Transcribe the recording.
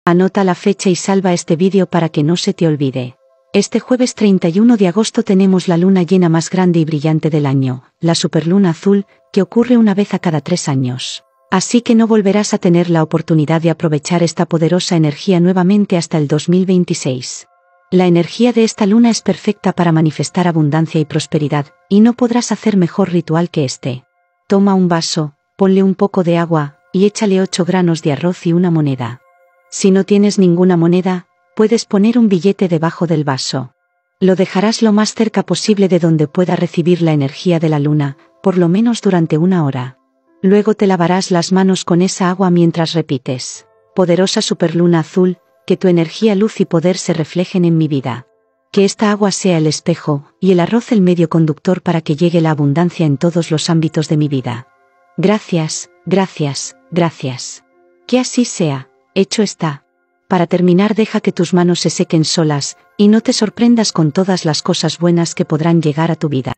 Anota la fecha y salva este vídeo para que no se te olvide. Este jueves 31 de agosto tenemos la luna llena más grande y brillante del año, la superluna azul, que ocurre una vez a cada 3 años. Así que no volverás a tener la oportunidad de aprovechar esta poderosa energía nuevamente hasta el 2026. La energía de esta luna es perfecta para manifestar abundancia y prosperidad, y no podrás hacer mejor ritual que este. Toma un vaso, ponle un poco de agua, y échale 8 granos de arroz y una moneda. Si no tienes ninguna moneda, puedes poner un billete debajo del vaso. Lo dejarás lo más cerca posible de donde pueda recibir la energía de la luna, por lo menos durante 1 hora. Luego te lavarás las manos con esa agua mientras repites: poderosa superluna azul, que tu energía, luz y poder se reflejen en mi vida. Que esta agua sea el espejo, y el arroz el medio conductor para que llegue la abundancia en todos los ámbitos de mi vida. Gracias, gracias, gracias. Que así sea, hecho está. Para terminar, deja que tus manos se sequen solas, y no te sorprendas con todas las cosas buenas que podrán llegar a tu vida.